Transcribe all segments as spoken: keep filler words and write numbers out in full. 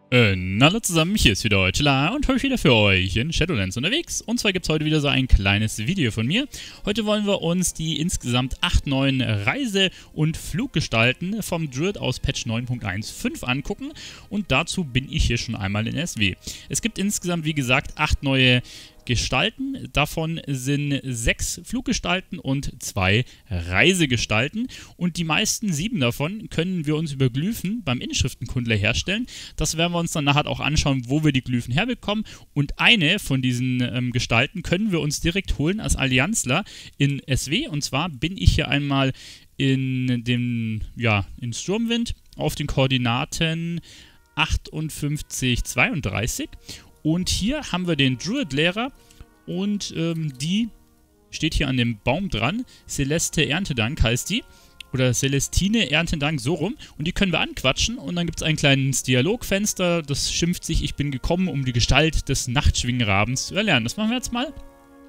Äh, hallo zusammen, hier ist wieder Chilla und heute wieder für euch in Shadowlands unterwegs. Und zwar gibt es heute wieder so ein kleines Video von mir. Heute wollen wir uns die insgesamt acht neuen Reise- und Fluggestalten vom Druid aus Patch neun Punkt eins Punkt fünf angucken. Und dazu bin ich hier schon einmal in S W. Es gibt insgesamt, wie gesagt, acht neue Gestalten. Davon sind sechs Fluggestalten und zwei Reisegestalten. Und die meisten sieben davon können wir uns über Glyphen beim Inschriftenkundler herstellen. Das werden wir uns dann nachher auch anschauen, wo wir die Glyphen herbekommen. Und eine von diesen ähm, Gestalten können wir uns direkt holen als Allianzler in S W. Und zwar bin ich hier einmal in dem, ja, in Sturmwind auf den Koordinaten achtundfünfzig, zweiunddreißig. Und hier haben wir den Druid-Lehrer und ähm, die steht hier an dem Baum dran. Celeste Erntedank heißt die. Oder Celestine Erntedank, so rum. Und die können wir anquatschen und dann gibt es ein kleines Dialogfenster. Das schimpft sich: Ich bin gekommen, um die Gestalt des Nachtschwingenrabens zu erlernen. Das machen wir jetzt mal.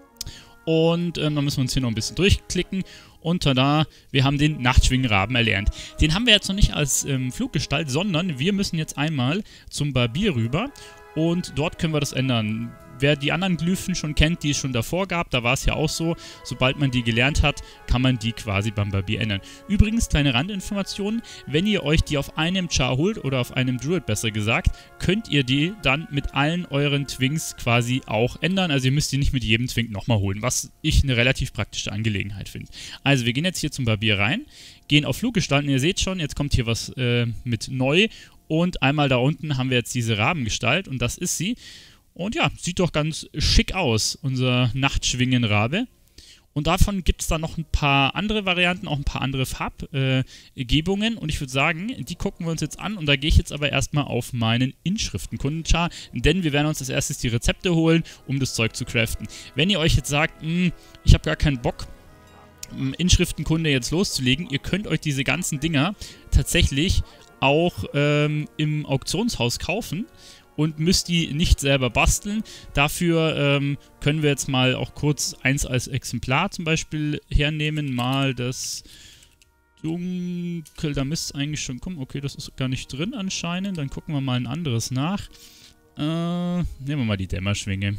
Und ähm, dann müssen wir uns hier noch ein bisschen durchklicken. Und tada, wir haben den Nachtschwingenraben erlernt. Den haben wir jetzt noch nicht als ähm, Fluggestalt, sondern wir müssen jetzt einmal zum Barbier rüber. Und dort können wir das ändern. Wer die anderen Glyphen schon kennt, die es schon davor gab, da war es ja auch so, sobald man die gelernt hat, kann man die quasi beim Barbier ändern. Übrigens, kleine Randinformationen: Wenn ihr euch die auf einem Char holt, oder auf einem Druid besser gesagt, könnt ihr die dann mit allen euren Twinks quasi auch ändern. Also ihr müsst die nicht mit jedem Twink nochmal holen, was ich eine relativ praktische Angelegenheit finde. Also wir gehen jetzt hier zum Barbier rein, gehen auf Fluggestalten. Ihr seht schon, jetzt kommt hier was äh, mit neu. Und einmal da unten haben wir jetzt diese Rabengestalt und das ist sie. Und ja, sieht doch ganz schick aus, unser Nachtschwingenrabe. Und davon gibt es dann noch ein paar andere Varianten, auch ein paar andere Farbgebungen. Äh, und ich würde sagen, die gucken wir uns jetzt an. Und da gehe ich jetzt aber erstmal auf meinen Inschriftenkundenchar, denn wir werden uns als erstes die Rezepte holen, um das Zeug zu craften. Wenn ihr euch jetzt sagt, ich habe gar keinen Bock, Inschriftenkunde jetzt loszulegen, ihr könnt euch diese ganzen Dinger tatsächlich auch ähm, im Auktionshaus kaufen und müsst die nicht selber basteln. Dafür ähm, können wir jetzt mal auch kurz eins als Exemplar zum Beispiel hernehmen. Mal das Dunkel, da müsste es eigentlich schon kommen. Okay, das ist gar nicht drin anscheinend. Dann gucken wir mal ein anderes nach. Äh, nehmen wir mal die Dämmerschwinge.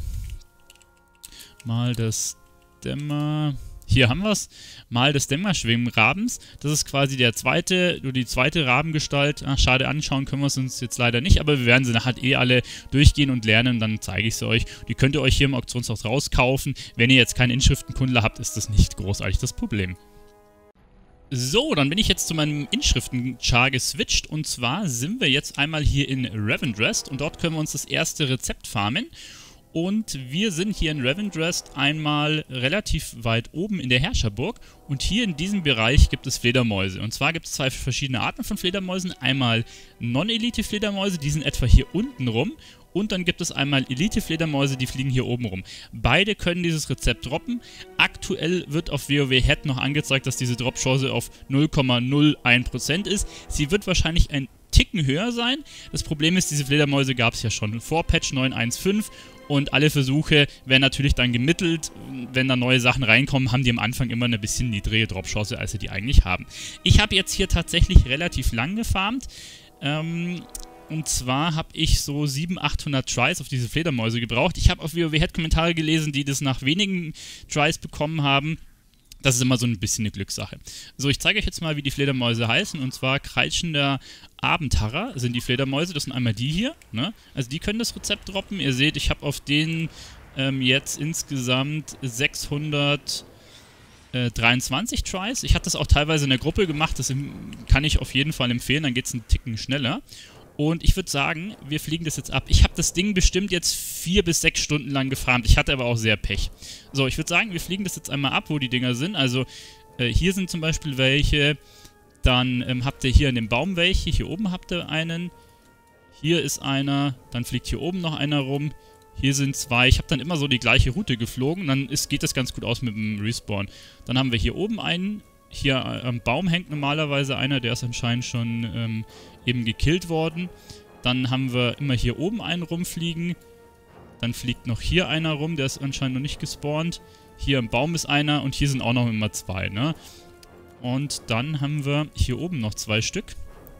Mal das Dämmer... Hier haben wir es. Mal des Dämmerschwingenrabens. Das ist quasi der zweite, nur die zweite Rabengestalt. Ach, schade, anschauen können wir es uns jetzt leider nicht, aber wir werden sie nachher eh alle durchgehen und lernen, dann zeige ich sie euch. Die könnt ihr euch hier im Auktionshaus rauskaufen. Wenn ihr jetzt keinen Inschriftenkundler habt, ist das nicht großartig das Problem. So, dann bin ich jetzt zu meinem Inschriftenchar geswitcht und zwar sind wir jetzt einmal hier in Revendrest und dort können wir uns das erste Rezept farmen. Und wir sind hier in Revendrest einmal relativ weit oben in der Herrscherburg und hier in diesem Bereich gibt es Fledermäuse. Und zwar gibt es zwei verschiedene Arten von Fledermäusen. Einmal Non-Elite-Fledermäuse, die sind etwa hier unten rum. Und dann gibt es einmal Elite-Fledermäuse, die fliegen hier oben rum. Beide können dieses Rezept droppen. Aktuell wird auf WoW-Head noch angezeigt, dass diese Drop-Chance auf null Komma null eins Prozent ist. Sie wird wahrscheinlich ein Ticken höher sein. Das Problem ist, diese Fledermäuse gab es ja schon vor Patch neun Punkt eins Punkt fünf. Und alle Versuche werden natürlich dann gemittelt. Wenn da neue Sachen reinkommen, haben die am Anfang immer eine bisschen niedrige Drop-Chance, als sie die eigentlich haben. Ich habe jetzt hier tatsächlich relativ lang gefarmt. Ähm, und zwar habe ich so siebenhundert, achthundert Tries auf diese Fledermäuse gebraucht. Ich habe auf WoW-Head Kommentare gelesen, die das nach wenigen Tries bekommen haben. Das ist immer so ein bisschen eine Glückssache. So, ich zeige euch jetzt mal, wie die Fledermäuse heißen. Und zwar Kreischender Abentharrer sind die Fledermäuse. Das sind einmal die hier, ne? Also die können das Rezept droppen. Ihr seht, ich habe auf denen ähm, jetzt insgesamt sechshundertdreiundzwanzig Tries. Ich hatte das auch teilweise in der Gruppe gemacht. Das kann ich auf jeden Fall empfehlen. Dann geht es einen Ticken schneller. Und ich würde sagen, wir fliegen das jetzt ab. Ich habe das Ding bestimmt jetzt vier bis sechs Stunden lang gefarmt. Ich hatte aber auch sehr Pech. So, ich würde sagen, wir fliegen das jetzt einmal ab, wo die Dinger sind. Also, äh, hier sind zum Beispiel welche. Dann ähm, habt ihr hier in dem Baum welche. Hier oben habt ihr einen. Hier ist einer. Dann fliegt hier oben noch einer rum. Hier sind zwei. Ich habe dann immer so die gleiche Route geflogen. Dann ist, geht das ganz gut aus mit dem Respawn. Dann haben wir hier oben einen. Hier am Baum hängt normalerweise einer, der ist anscheinend schon ähm, eben gekillt worden. Dann haben wir immer hier oben einen rumfliegen. Dann fliegt noch hier einer rum, der ist anscheinend noch nicht gespawnt. Hier am Baum ist einer und hier sind auch noch immer zwei, ne? Und dann haben wir hier oben noch zwei Stück.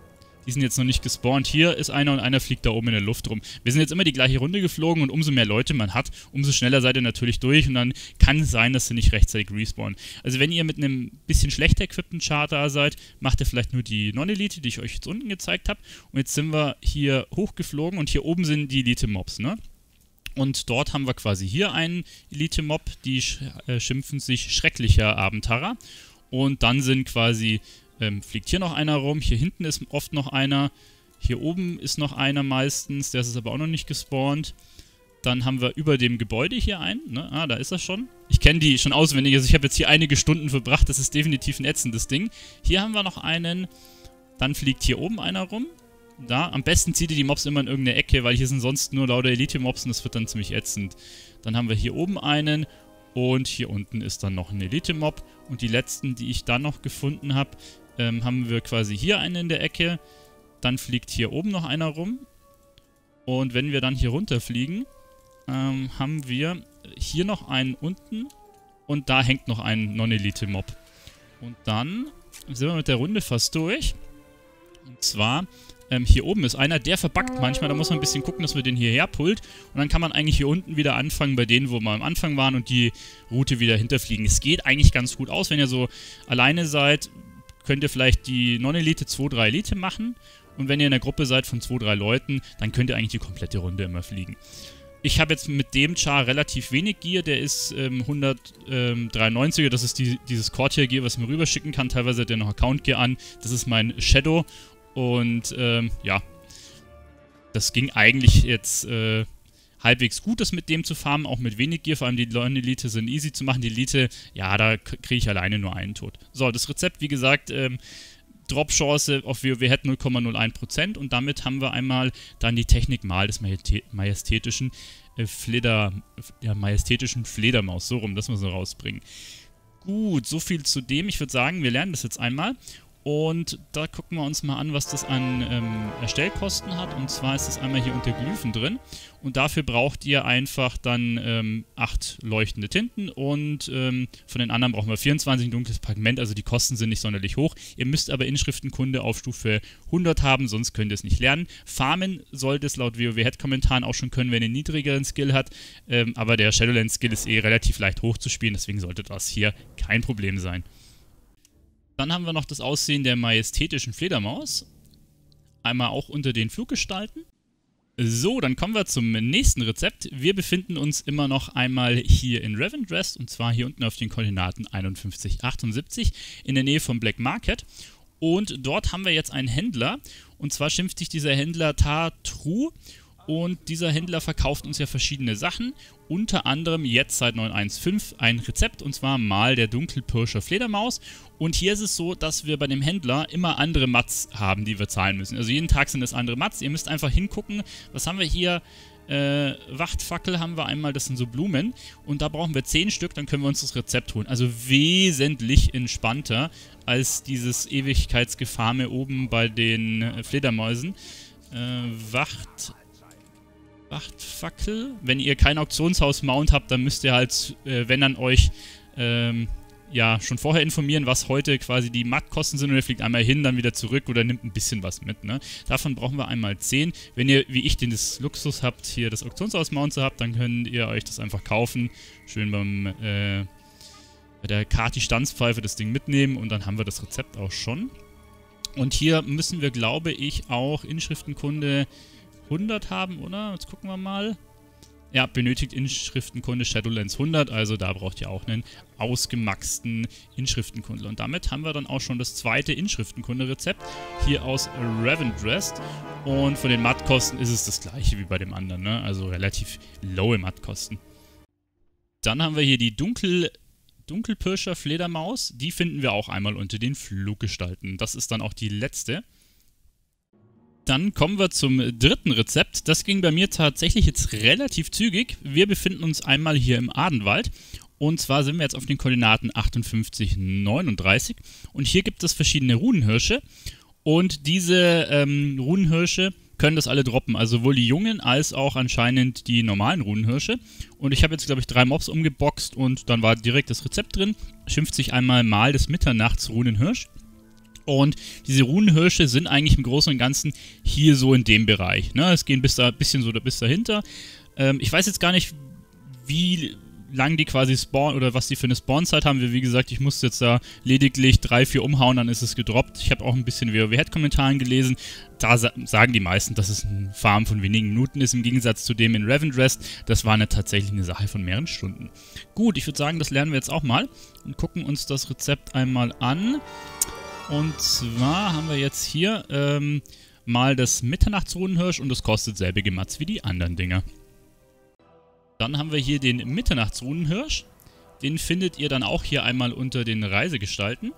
Die sind jetzt noch nicht gespawnt. Hier ist einer und einer fliegt da oben in der Luft rum. Wir sind jetzt immer die gleiche Runde geflogen und umso mehr Leute man hat, umso schneller seid ihr natürlich durch und dann kann es sein, dass sie nicht rechtzeitig respawnen. Also wenn ihr mit einem bisschen schlechter equipten Charter seid, macht ihr vielleicht nur die Non-Elite, die ich euch jetzt unten gezeigt habe. Und jetzt sind wir hier hochgeflogen und hier oben sind die Elite-Mobs, ne? Und dort haben wir quasi hier einen Elite-Mob, die sch äh, schimpfen sich schrecklicher Abenteurer. Und dann sind quasi... Ähm, fliegt hier noch einer rum, hier hinten ist oft noch einer, hier oben ist noch einer meistens, der ist aber auch noch nicht gespawnt. Dann haben wir über dem Gebäude hier einen, ne? Ah, da ist er schon. Ich kenne die schon auswendig, also ich habe jetzt hier einige Stunden verbracht, das ist definitiv ein ätzendes Ding. Hier haben wir noch einen, dann fliegt hier oben einer rum. Da, am besten zieht ihr die Mobs immer in irgendeine Ecke, weil hier sind sonst nur lauter Elite-Mobs und das wird dann ziemlich ätzend. Dann haben wir hier oben einen und hier unten ist dann noch ein Elite-Mob. Und die letzten, die ich dann noch gefunden habe, Ähm, haben wir quasi hier einen in der Ecke, dann fliegt hier oben noch einer rum und wenn wir dann hier runterfliegen, ähm, haben wir hier noch einen unten und da hängt noch ein Non-Elite-Mob. Und dann sind wir mit der Runde fast durch. Und zwar, ähm, hier oben ist einer, der verbuggt manchmal, da muss man ein bisschen gucken, dass man den hierher pullt und dann kann man eigentlich hier unten wieder anfangen bei denen, wo wir am Anfang waren und die Route wieder hinterfliegen. Es geht eigentlich ganz gut aus, wenn ihr so alleine seid, könnt ihr vielleicht die Non-Elite zwei, drei Elite machen. Und wenn ihr in der Gruppe seid von zwei, drei Leuten, dann könnt ihr eigentlich die komplette Runde immer fliegen. Ich habe jetzt mit dem Char relativ wenig Gear. Der ist ähm, hundertdreiundneunziger. Das ist die, dieses Courtier-Gear, was man rüberschicken kann. Teilweise hat der noch Account-Gear an. Das ist mein Shadow. Und ähm, ja, das ging eigentlich jetzt... Äh, halbwegs gut, das mit dem zu farmen, auch mit wenig Gear, vor allem die Non-Elite sind easy zu machen. Die Elite, ja, da kriege ich alleine nur einen tot. So, das Rezept, wie gesagt, ähm, Drop-Chance auf WoW hat null Komma null eins Prozent und damit haben wir einmal dann die Technik mal des majestätischen äh, Fleder, ja, majestätischen Fledermaus, so rum, das müssen wir rausbringen. Gut, so viel zu dem. Ich würde sagen, wir lernen das jetzt einmal. Und da gucken wir uns mal an, was das an ähm, Erstellkosten hat. Und zwar ist das einmal hier unter Glyphen drin. Und dafür braucht ihr einfach dann ähm, acht leuchtende Tinten. Und ähm, von den anderen brauchen wir vierundzwanzig, ein dunkles Pigment. Also die Kosten sind nicht sonderlich hoch. Ihr müsst aber Inschriftenkunde auf Stufe hundert haben, sonst könnt ihr es nicht lernen. Farmen sollte es laut WoW-Head-Kommentaren auch schon können, wenn ihr einen niedrigeren Skill hat. Ähm, aber der Shadowlands-Skill ist eh relativ leicht hoch zu spielen. Deswegen sollte das hier kein Problem sein. Dann haben wir noch das Aussehen der majestätischen Fledermaus. Einmal auch unter den Fluggestalten. So, dann kommen wir zum nächsten Rezept. Wir befinden uns immer noch einmal hier in Revendrest und zwar hier unten auf den Koordinaten einundfünfzig, achtundsiebzig in der Nähe vom Black Market. Und dort haben wir jetzt einen Händler und zwar schimpft sich dieser Händler Tatru. Und dieser Händler verkauft uns ja verschiedene Sachen, unter anderem jetzt seit neun Punkt eins Punkt fünf ein Rezept, und zwar Mal der Dunkelpirscher Fledermaus. Und hier ist es so, dass wir bei dem Händler immer andere Mats haben, die wir zahlen müssen. Also jeden Tag sind es andere Mats. Ihr müsst einfach hingucken, was haben wir hier? Äh, Wachtfackel haben wir einmal, das sind so Blumen. Und da brauchen wir zehn Stück, dann können wir uns das Rezept holen. Also wesentlich entspannter als dieses Ewigkeitsgefarme oben bei den äh, Fledermäusen. Äh, Wacht... Wachtfackel. Wenn ihr kein Auktionshaus-Mount habt, dann müsst ihr halt, äh, wenn dann euch, ähm, ja, schon vorher informieren, was heute quasi die Mattkosten sind und ihr fliegt einmal hin, dann wieder zurück oder nimmt ein bisschen was mit, ne? Davon brauchen wir einmal zehn. Wenn ihr, wie ich, den das Luxus habt, hier das Auktionshaus-Mount habt, dann könnt ihr euch das einfach kaufen. Schön beim, äh, bei der Kati-Stanzpfeife das Ding mitnehmen und dann haben wir das Rezept auch schon. Und hier müssen wir, glaube ich, auch Inschriftenkunde hundert haben, oder? Jetzt gucken wir mal. Ja, benötigt Inschriftenkunde Shadowlands hundert, also da braucht ihr auch einen ausgemaxten Inschriftenkundler. Und damit haben wir dann auch schon das zweite Inschriftenkunde-Rezept hier aus Revendrest. Und von den Mattkosten ist es das gleiche wie bei dem anderen, ne? Also relativ low Mattkosten. Dann haben wir hier die Dunkel... Dunkelpirscher Fledermaus. Die finden wir auch einmal unter den Fluggestalten. Das ist dann auch die letzte. Dann kommen wir zum dritten Rezept. Das ging bei mir tatsächlich jetzt relativ zügig. Wir befinden uns einmal hier im Adenwald. Und zwar sind wir jetzt auf den Koordinaten achtundfünfzig, neununddreißig. Und hier gibt es verschiedene Runenhirsche. Und diese ähm, Runenhirsche können das alle droppen. Also sowohl die jungen als auch anscheinend die normalen Runenhirsche. Und ich habe jetzt, glaube ich, drei Mobs umgeboxt und dann war direkt das Rezept drin. Schimpft sich einmal Mal des Mitternachts Runenhirsch. Und diese Runenhirsche sind eigentlich im Großen und Ganzen hier so in dem Bereich. Ne? Es gehen bis da ein bisschen so bis dahinter. Ähm, ich weiß jetzt gar nicht, wie lang die quasi spawnen oder was die für eine Spawnzeit haben. Wie gesagt, ich musste jetzt da lediglich drei, vier umhauen, dann ist es gedroppt. Ich habe auch ein bisschen WoW-Head-Kommentaren gelesen. Da sa sagen die meisten, dass es ein Farm von wenigen Minuten ist, im Gegensatz zu dem in Revendrest. Das war eine, tatsächlich eine Sache von mehreren Stunden. Gut, ich würde sagen, das lernen wir jetzt auch mal und gucken uns das Rezept einmal an. Und zwar haben wir jetzt hier ähm, mal das Mitternachtsrunenhirsch und das kostet selbe Gematz wie die anderen Dinger. Dann haben wir hier den Mitternachtsrunenhirsch. Den findet ihr dann auch hier einmal unter den Reisegestalten.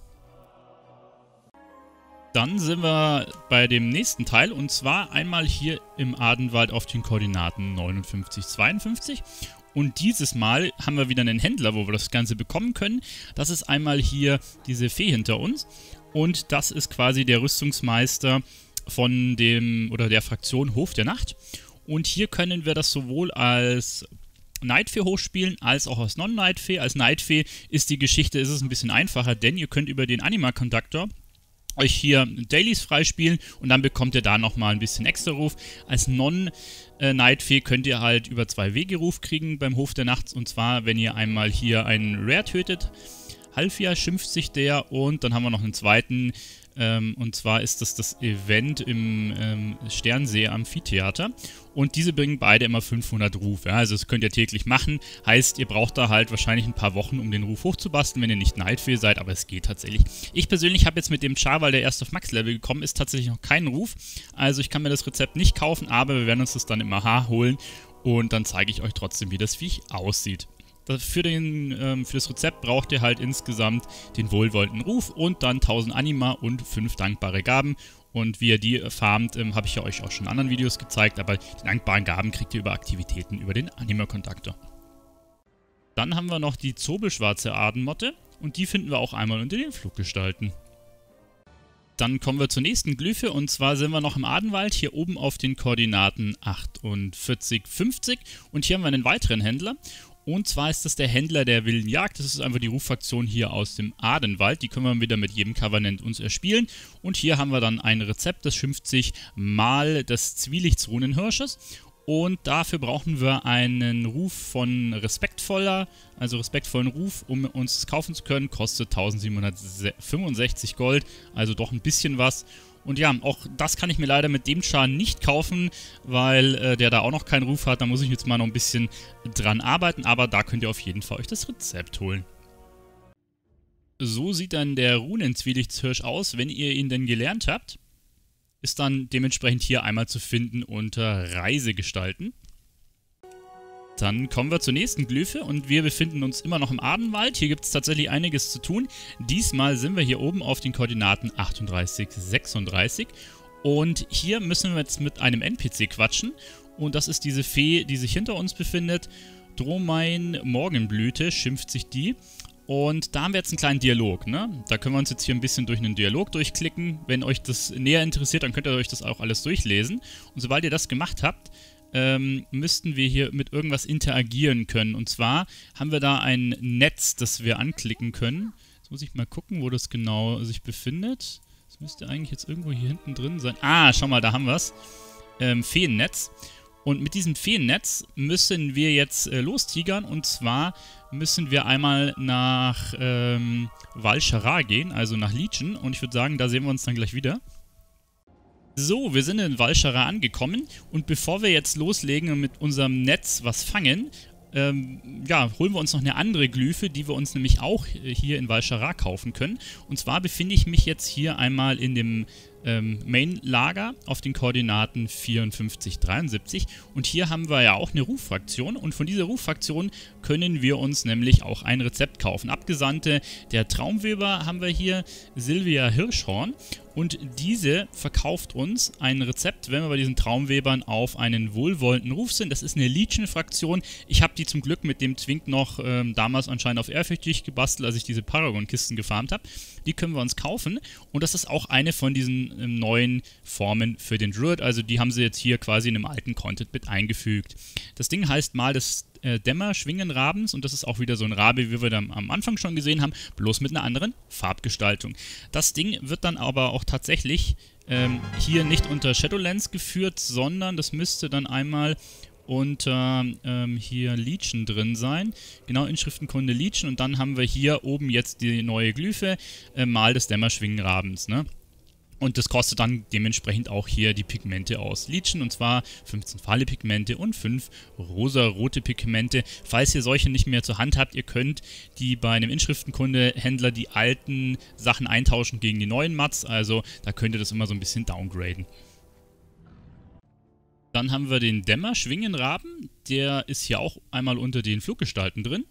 Dann sind wir bei dem nächsten Teil und zwar einmal hier im Adenwald auf den Koordinaten neunundfünfzig, zweiundfünfzig. Und dieses Mal haben wir wieder einen Händler, wo wir das Ganze bekommen können. Das ist einmal hier diese Fee hinter uns. Und das ist quasi der Rüstungsmeister von dem, oder der Fraktion Hof der Nacht. Und hier können wir das sowohl als Nightfee hochspielen, als auch als Non-Nightfee. Als Nightfee ist die Geschichte, ist es ein bisschen einfacher, denn ihr könnt über den Anima-Conductor euch hier Dailies freispielen und dann bekommt ihr da nochmal ein bisschen extra Ruf. Als Non-Nightfee könnt ihr halt über zwei Wege Ruf kriegen beim Hof der Nacht. Und zwar, wenn ihr einmal hier einen Rare tötet, Halfia schimpft sich der und dann haben wir noch einen zweiten. Ähm, und zwar ist das das Event im ähm, Sternsee Amphitheater. Und diese bringen beide immer fünfhundert Ruf. Ja? Also das könnt ihr täglich machen. Heißt, ihr braucht da halt wahrscheinlich ein paar Wochen, um den Ruf hochzubasteln, wenn ihr nicht Nightfee seid. Aber es geht tatsächlich. Ich persönlich habe jetzt mit dem Char, weil der erst auf Max-Level gekommen ist, tatsächlich noch keinen Ruf. Also ich kann mir das Rezept nicht kaufen, aber wir werden uns das dann im A H holen. Und dann zeige ich euch trotzdem, wie das Viech aussieht. Für, den, ähm, für das Rezept braucht ihr halt insgesamt den wohlwollenden Ruf und dann tausend Anima und fünf dankbare Gaben. Und wie ihr die farmt, ähm, habe ich ja euch auch schon in anderen Videos gezeigt, aber die dankbaren Gaben kriegt ihr über Aktivitäten über den Anima-Conductor. Dann haben wir noch die Zobelschwarze Adenmotte und die finden wir auch einmal unter den Fluggestalten. Dann kommen wir zur nächsten Glyphe und zwar sind wir noch im Adenwald, hier oben auf den Koordinaten achtundvierzig, fünfzig und hier haben wir einen weiteren Händler. Und zwar ist das der Händler der wilden Jagd. Das ist einfach die Ruffraktion hier aus dem Adenwald. Die können wir wieder mit jedem Covenant uns erspielen. Und hier haben wir dann ein Rezept, das schimpft sich Mal des Zwielichtsrunenhirsches. Und dafür brauchen wir einen Ruf von respektvoller, also respektvollen Ruf, um uns das kaufen zu können. Kostet eintausendsiebenhundertfünfundsechzig Gold, also doch ein bisschen was. Und ja, auch das kann ich mir leider mit dem Char nicht kaufen, weil äh, der da auch noch keinen Ruf hat. Da muss ich jetzt mal noch ein bisschen dran arbeiten, aber da könnt ihr auf jeden Fall euch das Rezept holen. So sieht dann der Runenzwielichtshirsch aus, wenn ihr ihn denn gelernt habt. Ist dann dementsprechend hier einmal zu finden unter Reisegestalten. Dann kommen wir zur nächsten Glyphe und wir befinden uns immer noch im Adenwald. Hier gibt es tatsächlich einiges zu tun. Diesmal sind wir hier oben auf den Koordinaten achtunddreißig, sechsunddreißig und hier müssen wir jetzt mit einem N P C quatschen und das ist diese Fee, die sich hinter uns befindet. Dromein Morgenblüte schimpft sich die. Und da haben wir jetzt einen kleinen Dialog, ne? Da können wir uns jetzt hier ein bisschen durch einen Dialog durchklicken. Wenn euch das näher interessiert, dann könnt ihr euch das auch alles durchlesen. Und sobald ihr das gemacht habt, ähm, müssten wir hier mit irgendwas interagieren können. Und zwar haben wir da ein Netz, das wir anklicken können. Jetzt muss ich mal gucken, wo das genau sich befindet. Das müsste eigentlich jetzt irgendwo hier hinten drin sein. Ah, schau mal, da haben wir es. Ähm, Feennetz. Und mit diesem Feennetz müssen wir jetzt äh, lostigern. Und zwar müssen wir einmal nach ähm, Val'sharah gehen, also nach Legion. Und ich würde sagen, da sehen wir uns dann gleich wieder. So, wir sind in Val'sharah angekommen. Und bevor wir jetzt loslegen und mit unserem Netz was fangen, ähm, ja, holen wir uns noch eine andere Glyphe, die wir uns nämlich auch hier in Val'sharah kaufen können. Und zwar befinde ich mich jetzt hier einmal in dem ähm, Main-Lager auf den Koordinaten vierundfünfzig, dreiundsiebzig. Und hier haben wir ja auch eine Ruffraktion. Und von dieser Ruffraktion können wir uns nämlich auch ein Rezept kaufen. Abgesandte der Traumweber haben wir hier, Sylvia Hirschhorn. Und diese verkauft uns ein Rezept, wenn wir bei diesen Traumwebern auf einen wohlwollenden Ruf sind. Das ist eine Legion-Fraktion. Ich habe die zum Glück mit dem Twink noch ähm, damals anscheinend auf ehrfürchtig gebastelt, als ich diese Paragon-Kisten gefarmt habe. Die können wir uns kaufen. Und das ist auch eine von diesen ähm, neuen Formen für den Druid. Also die haben sie jetzt hier quasi in einem alten Content mit eingefügt. Das Ding heißt mal das äh, Dämmerschwingenrabens und das ist auch wieder so ein Rabe, wie wir da am Anfang schon gesehen haben, bloß mit einer anderen Farbgestaltung. Das Ding wird dann aber auch tatsächlich ähm, hier nicht unter Shadowlands geführt, sondern das müsste dann einmal unter ähm, hier Legion drin sein. Genau, Inschriftenkunde Legion und dann haben wir hier oben jetzt die neue Glyphe, äh, Mal des Dämmerschwingenrabens, ne? Und das kostet dann dementsprechend auch hier die Pigmente aus Legion, und zwar fünfzehn fahle Pigmente und fünf rosa-rote Pigmente. Falls ihr solche nicht mehr zur Hand habt, ihr könnt die bei einem Inschriftenkunde-Händler die alten Sachen eintauschen gegen die neuen Mats, also da könnt ihr das immer so ein bisschen downgraden. Dann haben wir den Dämmerschwingenraben, der ist hier auch einmal unter den Fluggestalten drin.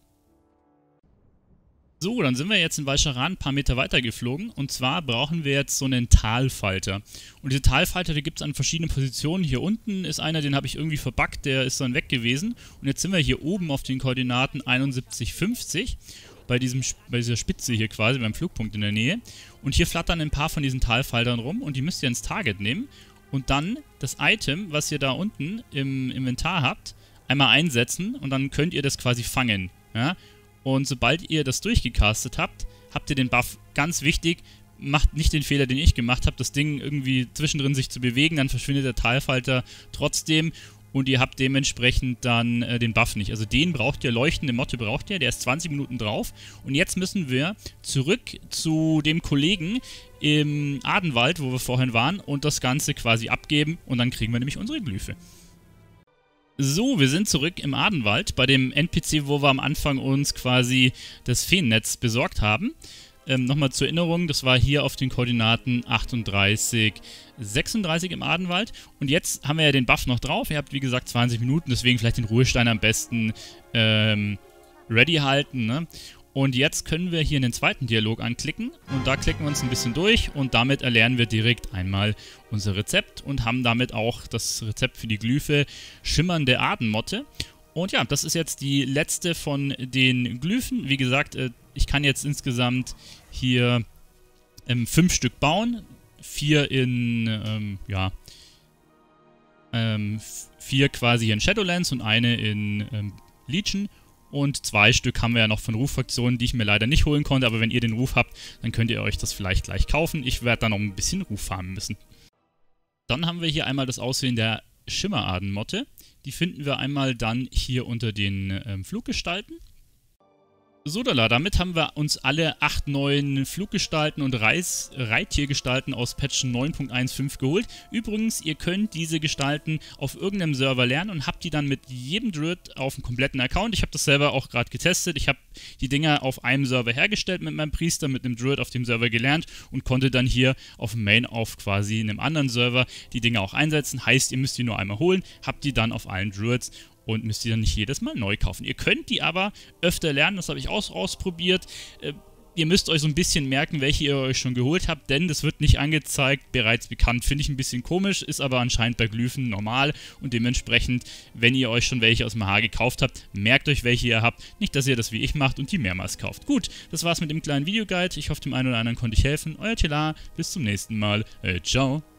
So, dann sind wir jetzt in Val'sharran ein paar Meter weiter geflogen und zwar brauchen wir jetzt so einen Talfalter. Und diese Talfalter, die gibt es an verschiedenen Positionen. Hier unten ist einer, den habe ich irgendwie verbuggt, der ist dann weg gewesen. Und jetzt sind wir hier oben auf den Koordinaten einundsiebzig fünfzig, bei, diesem, bei dieser Spitze hier quasi, beim Flugpunkt in der Nähe. Und hier flattern ein paar von diesen Talfaltern rum und die müsst ihr ins Target nehmen. Und dann das Item, was ihr da unten im Inventar habt, einmal einsetzen und dann könnt ihr das quasi fangen, ja. Und sobald ihr das durchgecastet habt, habt ihr den Buff. Ganz wichtig, macht nicht den Fehler, den ich gemacht habe, das Ding irgendwie zwischendrin sich zu bewegen, dann verschwindet der Talfalter trotzdem und ihr habt dementsprechend dann äh, den Buff nicht. Also den braucht ihr, leuchtende Motte braucht ihr, der ist zwanzig Minuten drauf. Und jetzt müssen wir zurück zu dem Kollegen im Adenwald, wo wir vorhin waren, und das Ganze quasi abgeben und dann kriegen wir nämlich unsere Glyphe. So, wir sind zurück im Adenwald, bei dem N P C, wo wir am Anfang uns quasi das Feennetz besorgt haben. Ähm, Nochmal zur Erinnerung, das war hier auf den Koordinaten achtunddreißig, sechsunddreißig im Adenwald. Und jetzt haben wir ja den Buff noch drauf. Ihr habt, wie gesagt, zwanzig Minuten, deswegen vielleicht den Ruhestein am besten ähm, ready halten, ne? Und jetzt können wir hier einen zweiten Dialog anklicken und da klicken wir uns ein bisschen durch und damit erlernen wir direkt einmal unser Rezept und haben damit auch das Rezept für die Glyphe Schimmernde Adenmotte. Und ja, das ist jetzt die letzte von den Glyphen. Wie gesagt, ich kann jetzt insgesamt hier ähm, fünf Stück bauen, vier in, ähm, ja, ähm, vier quasi in Shadowlands und eine in ähm, Legion. Und zwei Stück haben wir ja noch von Ruffraktionen, die ich mir leider nicht holen konnte. Aber wenn ihr den Ruf habt, dann könnt ihr euch das vielleicht gleich kaufen. Ich werde dann noch ein bisschen Ruf farmen müssen. Dann haben wir hier einmal das Aussehen der Schimmeradenmotte. Die finden wir einmal dann hier unter den ähm, Fluggestalten. So, damit haben wir uns alle acht neuen Fluggestalten und Reis Reittiergestalten aus Patch neun Punkt eins Punkt fünf geholt. Übrigens, ihr könnt diese Gestalten auf irgendeinem Server lernen und habt die dann mit jedem Druid auf einem kompletten Account. Ich habe das selber auch gerade getestet. Ich habe die Dinger auf einem Server hergestellt mit meinem Priester, mit einem Druid auf dem Server gelernt und konnte dann hier auf dem Main auf quasi einem anderen Server die Dinger auch einsetzen. Heißt, ihr müsst die nur einmal holen, habt die dann auf allen Druids und müsst ihr dann nicht jedes Mal neu kaufen. Ihr könnt die aber öfter lernen, das habe ich auch ausprobiert. Äh, ihr müsst euch so ein bisschen merken, welche ihr euch schon geholt habt, denn das wird nicht angezeigt, bereits bekannt. Finde ich ein bisschen komisch, ist aber anscheinend bei Glyphen normal und dementsprechend, wenn ihr euch schon welche aus dem H gekauft habt, merkt euch, welche ihr habt. Nicht, dass ihr das wie ich macht und die mehrmals kauft. Gut, das war's mit dem kleinen Videoguide. Ich hoffe, dem einen oder anderen konnte ich helfen. Euer Telar, bis zum nächsten Mal. Äh, ciao.